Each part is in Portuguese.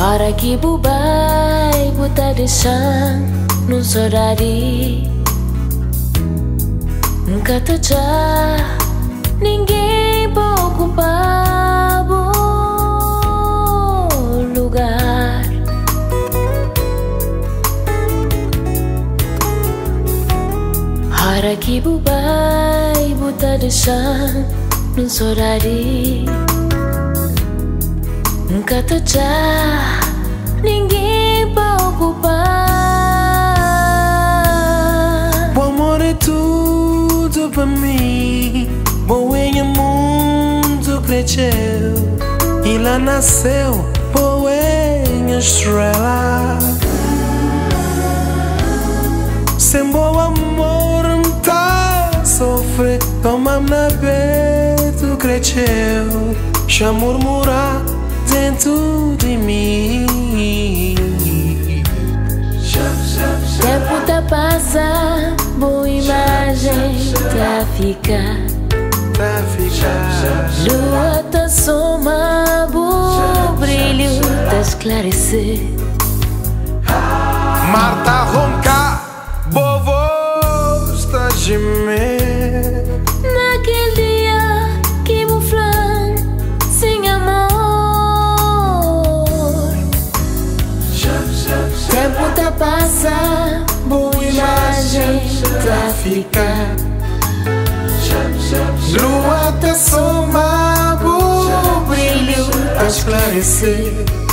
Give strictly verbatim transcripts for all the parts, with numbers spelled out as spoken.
Hora que bubai buta deixando num sorari. Nunca tá já ninguém pode ocupar o lugar. Hora que bubai buta deixando num sorari. Nunca tá já ninguém pode ocupar. O amor é tudo pra mim. Boenha mundo cresceu e lá nasceu boenha estrela. Sem bom amor não tá sofrer. Toma na peito cresceu, já murmurar dentro de mim. Tempo tá passa, boa imagem tá ficar. Tá ficar. Lua tá soma, bom brilho tá esclarecer. Mar tá roncar, boa voz tá gemer. Naquele dia que vou flan sem amor. Tempo tá passa, boa imagem tá ficar. Lua tá soma, bom brilho tá esclarecer.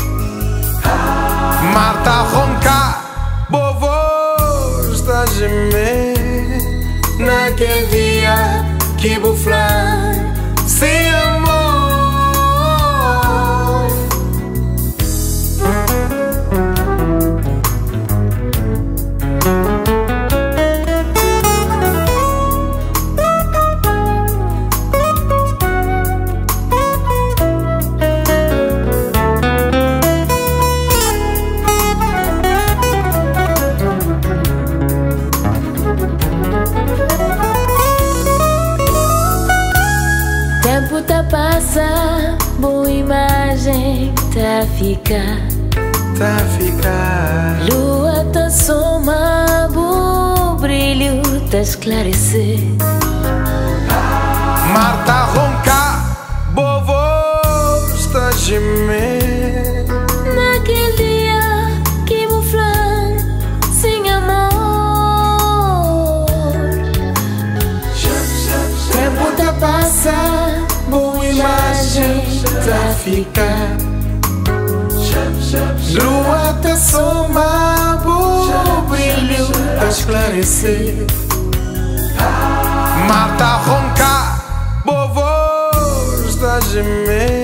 Mar tá roncar, boa voz tá gemer. Naquele dia que vou falar sem amor. Tempo tá passa, boa imagem tá ficar. Tá ficar. Lua tá soma, bom brilho tá esclarecer. Mar tá roncar, boa voz tá gemer. Naquele dia que vou flan sem amor. Tempo tá passa, boa imagem tá ficar. Lua tá soma, bom brilho tá esclarecer. Mar tá roncar, boa voz tá gemer.